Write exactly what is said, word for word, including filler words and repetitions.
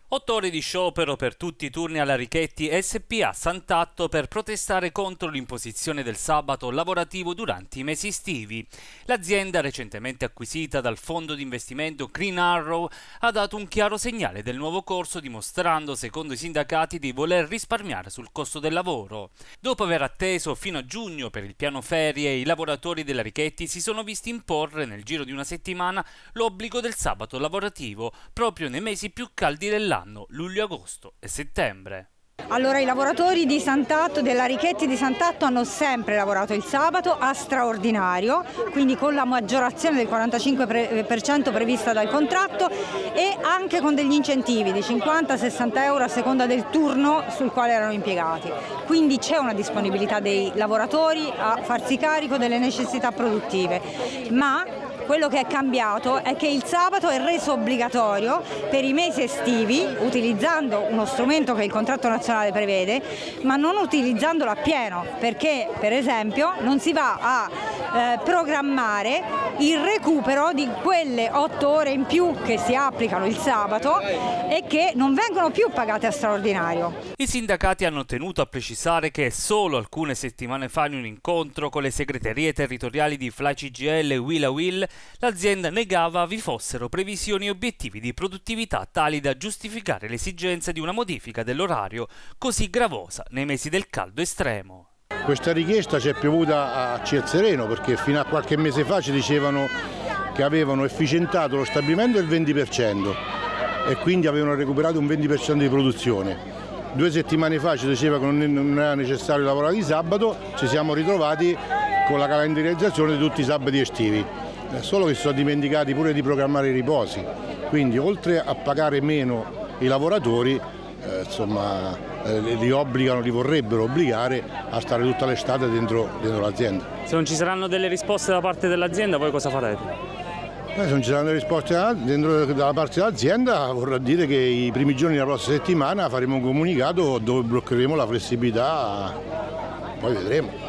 Otto ore di sciopero per tutti i turni alla Richetti S P A Sant'Atto per protestare contro l'imposizione del sabato lavorativo durante i mesi estivi. L'azienda, recentemente acquisita dal fondo di investimento Green Arrow, ha dato un chiaro segnale del nuovo corso, dimostrando, secondo i sindacati, di voler risparmiare sul costo del lavoro. Dopo aver atteso fino a giugno per il piano ferie, i lavoratori della Richetti si sono visti imporre nel giro di una settimana l'obbligo del sabato lavorativo, proprio nei mesi più caldi dell'anno. Luglio, agosto e settembre. Allora, i lavoratori di Sant'Atto, della Richetti di Sant'Atto, hanno sempre lavorato il sabato a straordinario, quindi con la maggiorazione del quarantacinque per cento prevista dal contratto e anche con degli incentivi di cinquanta sessanta euro a seconda del turno sul quale erano impiegati. Quindi c'è una disponibilità dei lavoratori a farsi carico delle necessità produttive, ma quello che è cambiato è che il sabato è reso obbligatorio per i mesi estivi, utilizzando uno strumento che il contratto nazionale prevede, ma non utilizzandolo appieno, perché per esempio non si va a eh, programmare il recupero di quelle otto ore in più che si applicano il sabato e che non vengono più pagate a straordinario. I sindacati hanno tenuto a precisare che solo alcune settimane fa, in un incontro con le segreterie territoriali di Fly C G I L e Will a Will, l'azienda negava vi fossero previsioni e obiettivi di produttività tali da giustificare l'esigenza di una modifica dell'orario così gravosa nei mesi del caldo estremo. Questa richiesta ci è piovuta a ciel sereno, perché fino a qualche mese fa ci dicevano che avevano efficientato lo stabilimento del venti per cento e quindi avevano recuperato un venti per cento di produzione. Due settimane fa ci diceva che non era necessario lavorare di sabato, ci siamo ritrovati con la calendarizzazione di tutti i sabati estivi. Solo che si sono dimenticati pure di programmare i riposi, quindi oltre a pagare meno i lavoratori, eh, insomma, eh, li obbligano, li vorrebbero obbligare a stare tutta l'estate dentro, dentro l'azienda. Se non ci saranno delle risposte da parte dell'azienda, voi cosa farete? Eh, se non ci saranno delle risposte da, dentro, dalla parte dell'azienda, vorrà dire che i primi giorni della prossima settimana faremo un comunicato dove bloccheremo la flessibilità, poi vedremo.